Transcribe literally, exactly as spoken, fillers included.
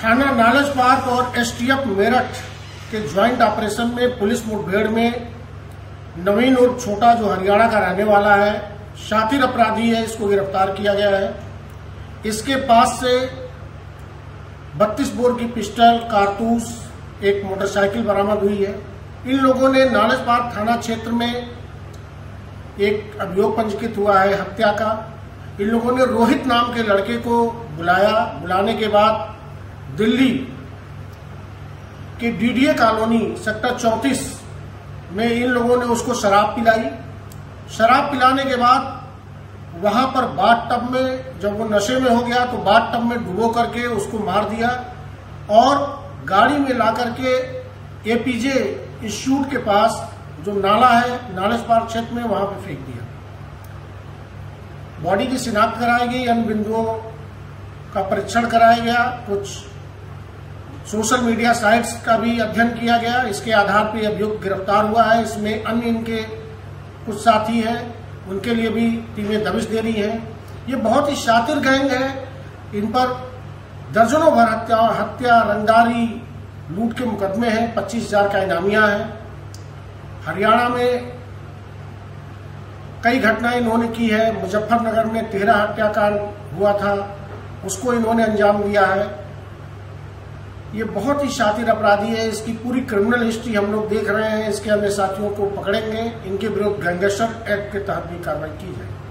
थाना नालच पार्क और एसटीएफ मेरठ के ज्वाइंट ऑपरेशन में पुलिस मुठभेड़ में नवीन और छोटा, जो हरियाणा का रहने वाला है, शातिर अपराधी है, इसको गिरफ्तार किया गया है। इसके पास से बत्तीस बोर की पिस्टल, कारतूस, एक मोटरसाइकिल बरामद हुई है। इन लोगों ने नालच पार्क थाना क्षेत्र में एक अभियोग पंजीकृत हुआ है हत्या का। इन लोगों ने रोहित नाम के लड़के को बुलाया। बुलाने के बाद दिल्ली के डीडीए कॉलोनी सेक्टर चौंतीस में इन लोगों ने उसको शराब पिलाई। शराब पिलाने के बाद वहां पर बाथ टब में, जब वो नशे में हो गया तो बाथ टब में डुबो करके उसको मार दिया और गाड़ी में ला करके एपीजे इंस्टीट्यूट के पास जो नाला है नालच पार्क क्षेत्र में, वहां पे फेंक दिया। बॉडी की शिनाख्त कराई गई, अन्य बिंदुओं का परीक्षण कराया गया, कुछ सोशल मीडिया साइट्स का भी अध्ययन किया गया। इसके आधार पर अभियुक्त गिरफ्तार हुआ है। इसमें अन्य इनके कुछ साथी हैं, उनके लिए भी टीमें दबिश दे रही हैं। ये बहुत ही शातिर गैंग है। इन पर दर्जनों भर हत्या हत्या रंगदारी, लूट के मुकदमे हैं। पच्चीस हजार का इनामिया है। हरियाणा में कई घटनाएं इन्होंने की है। मुजफ्फरनगर में तेरह हत्याकांड हुआ था, उसको इन्होंने अंजाम दिया है। ये बहुत ही शातिर अपराधी है। इसकी पूरी क्रिमिनल हिस्ट्री हम लोग देख रहे हैं। इसके अन्य साथियों को पकड़ेंगे। इनके विरुद्ध गैंगस्टर एक्ट के तहत भी कार्रवाई की जाएगी।